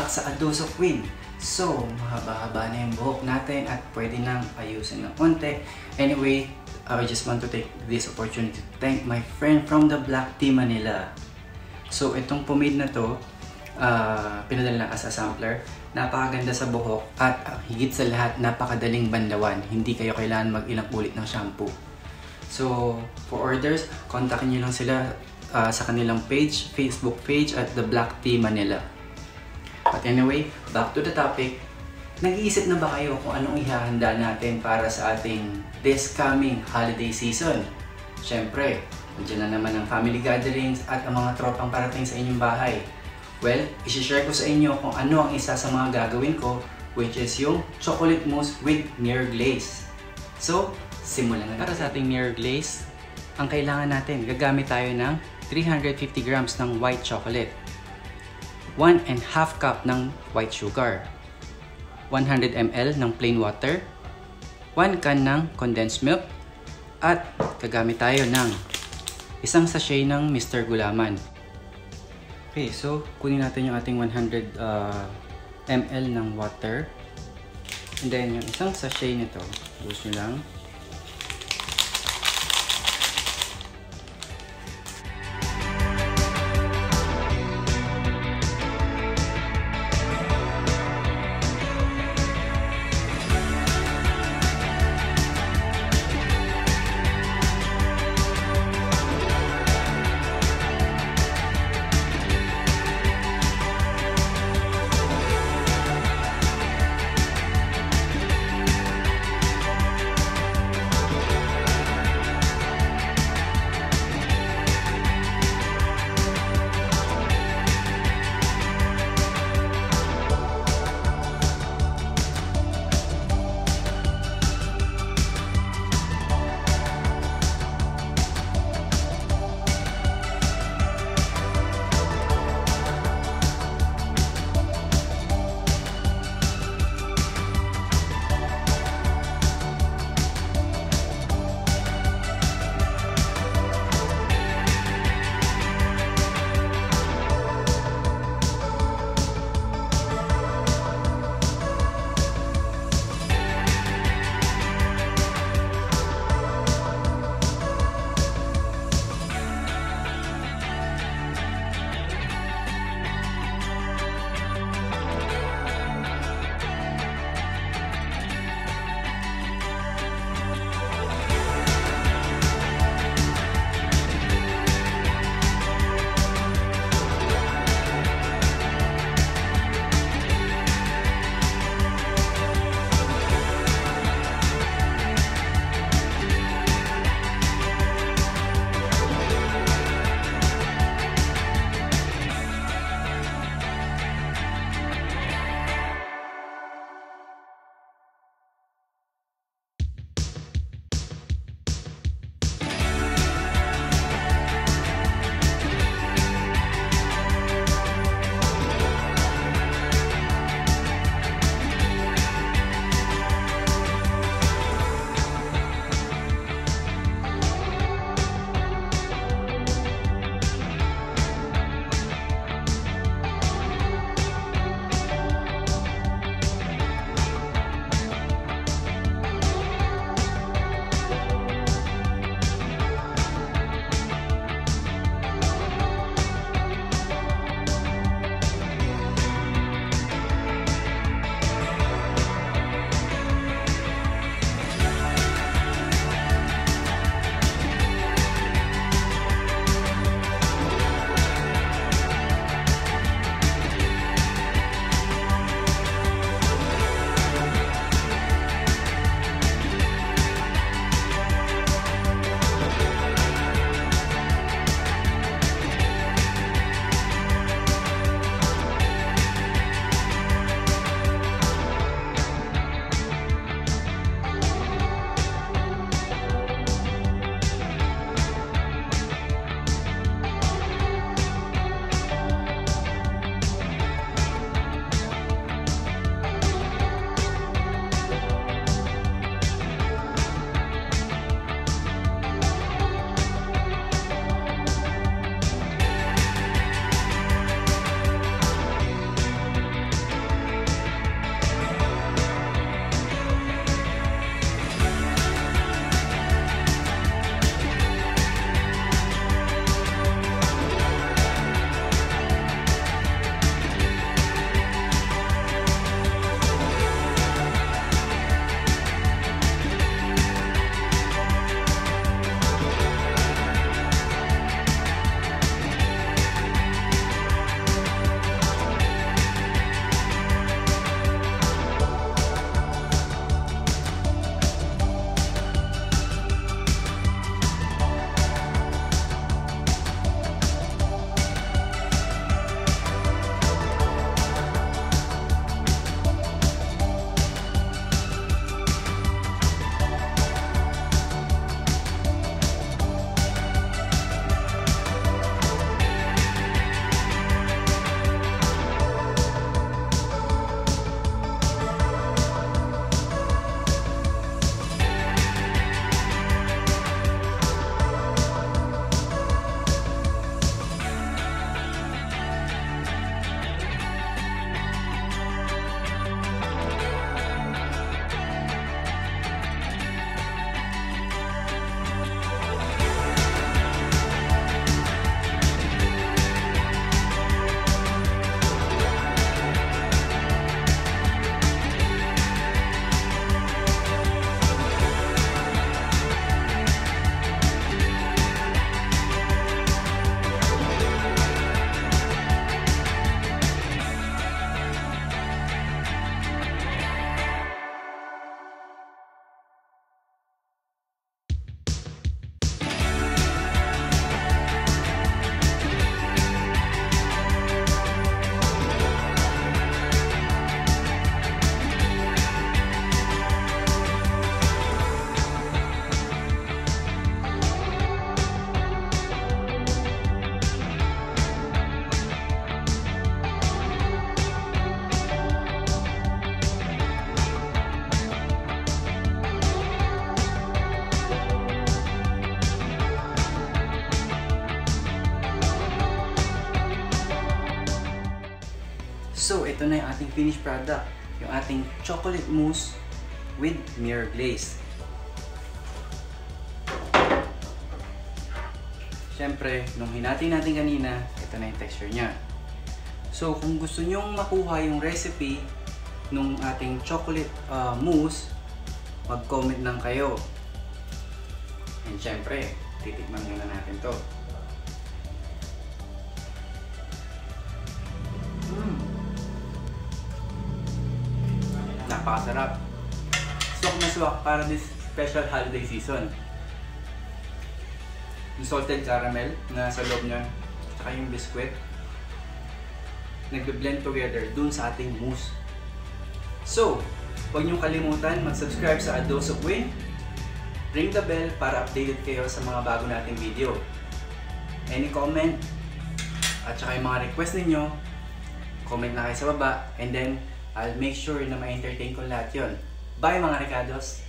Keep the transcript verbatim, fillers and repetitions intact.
back sa A Dose of Win. So, mahaba-haba na yung buhok natin at pwede nang ayusin ng konti. Anyway, I just want to take this opportunity to thank my friend from the Black Tea Manila. So, itong pomade na to, uh, pinadala na as a sampler. Napakaganda sa buhok at uh, higit sa lahat, napakadaling banlawan. Hindi kayo kailangan mag-ilang ulit ng shampoo. So, for orders, kontakin nyo lang sila uh, sa kanilang page, Facebook page at the Black Tea Manila. But anyway, back to the topic. Nag-iisip na ba kayo kung anong ihahanda natin para sa ating this coming holiday season? Siyempre, nandiyan na naman ang family gatherings at ang mga tropang parating sa inyong bahay. Well, isi-share ko sa inyo kung ano ang isa sa mga gagawin ko, which is yung chocolate mousse with Near Glaze. So, simulan na. Para sa ating Near Glaze, ang kailangan natin, gagamit tayo ng three hundred fifty grams ng white chocolate, one and a half cup ng white sugar, one hundred milliliters ng plain water, one can ng condensed milk, at gagamit tayo ng isang sachet ng Mister Gulaman. Okay, so kunin natin yung ating one hundred milliliters ng water, and then yung isang sachet nito, buhos nyo lang. ito na yung ating finished product. Yung ating chocolate mousse with mirror glaze. Siyempre, nung hinati natin kanina, ito na yung texture niya. So, kung gusto nyong makuha yung recipe nung ating chocolate uh, mousse, mag-comment lang kayo. And siyempre, titikman muna natin to. Mm. Napakasarap. Swak na swak para this special holiday season. Yung salted caramel na sa loob niya, saka yung biscuit, nagbe-blend together dun sa ating mousse. So, huwag niyong kalimutan mag-subscribe sa A Dose of Win, ring the bell para updated kayo sa mga bago nating video. Any comment, at saka yung mga request ninyo, comment na kayo sa baba, and then I'll make sure na ma-entertain ko lahat yun. Bye mga Ricados!